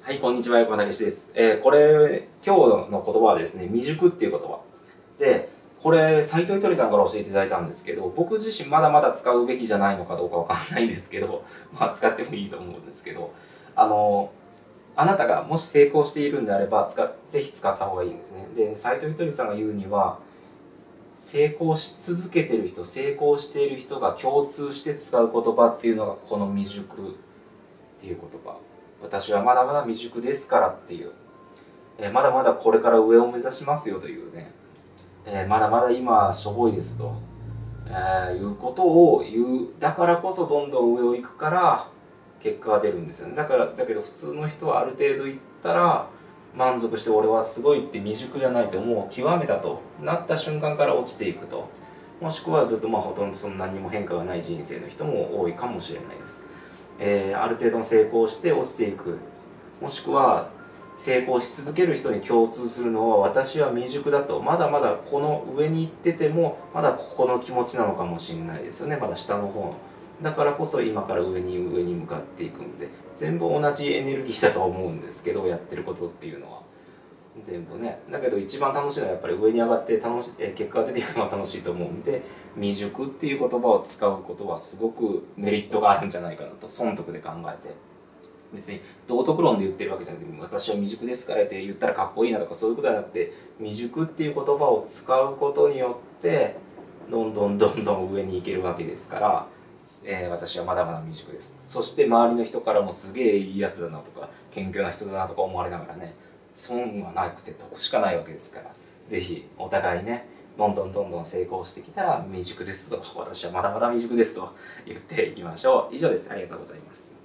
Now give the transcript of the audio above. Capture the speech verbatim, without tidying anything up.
はい、こんにちは、横山武史です。えー、これ、今日の言葉はですね、未熟っていう言葉。で、これ、斉藤ひとりさんから教えていただいたんですけど、僕自身まだまだ使うべきじゃないのかどうかわかんないんですけど、まあ、使ってもいいと思うんですけど、あの、あなたがもし成功しているんであれば、使ぜひ使った方がいいんですね。で、斉藤ひとりさんが言うには、成功し続けてる人、成功している人が共通して使う言葉っていうのが、この未熟っていう言葉。私はまだまだ未熟ですからっていう、えーまだまだこれから上を目指しますよというね、えーまだまだ今しょぼいですと、えーいうことを言う。だからこそどんどん上を行くから結果が出るんですよね。だからだけど普通の人はある程度行ったら満足して、俺はすごいって未熟じゃないと、もう極めたとなった瞬間から落ちていくと、もしくはずっとまあほとんどその何にも変化がない人生の人も多いかもしれないです。えーある程度の成功して落ちていく、もしくは成功し続ける人に共通するのは、私は未熟だと、まだまだこの上に行っててもまだここの気持ちなのかもしれないですよね、まだ下の方の。だからこそ今から上に上に向かっていくんで、全部同じエネルギーだと思うんですけど、やってることっていうのは全部ね。だけど一番楽しいのはやっぱり上に上がって楽しえ結果が出ていくのは楽しいと思うんで、未熟っていう言葉を使うことはすごくメリットがあるんじゃないかなと、損得で考えて。別に道徳論で言ってるわけじゃなくて、私は未熟ですからって言ったらかっこいいなとかそういうことじゃなくて、未熟っていう言葉を使うことによってどんどんどんどん上に行けるわけですから、えー私はまだまだ未熟です。そして周りの人からもすげえいいやつだなとか謙虚な人だなとか思われながらね、損はなくて得しかないわけですから、ぜひお互いね、どんどんどんどん成功してきたら未熟ですと、私はまだまだ未熟ですと言っていきましょう。以上です。ありがとうございます。